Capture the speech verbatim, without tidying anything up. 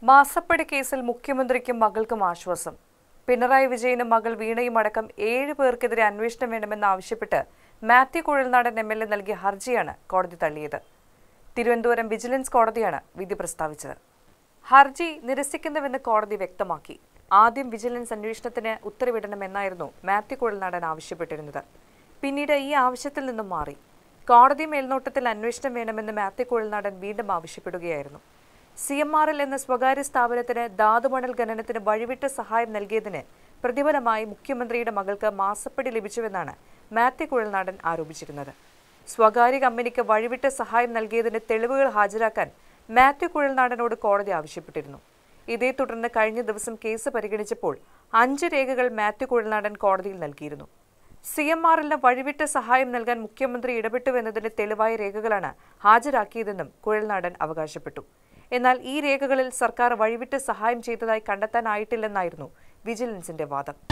മാസപ്പടി കേസിൽ മുഖ്യമന്ത്രിക്കും മകൾക്കും ആശ്വാസം. പിണറായി വിജയനും മകൾ വീണയും അടക്കം ഏഴ് പേർക്കെതിരെ അന്വേഷണം വേണമെന്നാവശ്യപ്പെട്ട് Mathew Kuzhalnadan M L A നൽകിയ ഹർജിയാണ് കോടതി തള്ളിയത്. തിരുവനന്തപുരം വിജിലൻസ് കോടതിയാണ് വിധി പ്രസ്താവിച്ചത്. ഹർജി നിരസിക്കുന്നുവെന്ന് കോടതി വ്യക്തമാക്കി. ആദ്യം വിജിലൻസ് അന്വേഷണത്തിന് ഉത്തരവിടണമെന്നായിരുന്നു മാത്യു കുഴൽനാടൻ ആവശ്യപ്പെട്ടിരുന്നത്. പിന്നീട് ഈ ആവശ്യത്തിൽ നിന്നും മാറി. കോടതി മേൽനോട്ടത്തിൽ അന്വേഷണം വേണമെന്ന് മാത്യു കുഴൽനാടൻ വീണ്ടും ആവശ്യപ്പെടുകയായിരുന്നു. സി എം ആർ എൽ എന്ന സ്വകാര്യ സ്ഥാപനത്തിന് ധാതുമണൽ ഖനനത്തിന് വഴിവിട്ട സഹായം നൽകിയതിന് പ്രതിഫലമായി മുഖ്യമന്ത്രിയുടെ മകൾക്ക് മാസപ്പടി ലഭിച്ചുവെന്നാണ് മാത്യു കുഴൽനാടൻ ആരോപിച്ചിരുന്നത്. സ്വകാര്യ കമ്പനിക്ക് വഴിവിട്ട സഹായം നൽകിയതിന് തെളിവുകൾ ഹാജരാക്കാൻ മാത്യു കുഴൽനാടനോട് കോടതി ആവശ്യപ്പെട്ടിരുന്നു. ഇതേ തുടർന്ന് കഴിഞ്ഞ ദിവസം കേസ് പരിഗണിച്ചപ്പോൾ അഞ്ച് രേഖകൾ മാത്യു കുഴൽനാടൻ കോടതിയിൽ നൽകിയിരുന്നു. സി എം ആർ എല്ലിന് വഴിവിട്ട സഹായം നൽകാൻ മുഖ്യമന്ത്രി ഇടപെട്ടുവെന്നതിന് തെളിവായ രേഖകളാണ് ഹാജരാക്കിയതെന്നും കുഴൽനാടൻ അവകാശപ്പെട്ടു. എന്നാൽ ഈ രേഖകളിൽ സർക്കാർ വഴിവിട്ട് സഹായം ചെയ്തതായി കണ്ടെത്താനായിട്ടില്ലെന്നായിരുന്നു വിജിലൻസിന്റെ വാദം.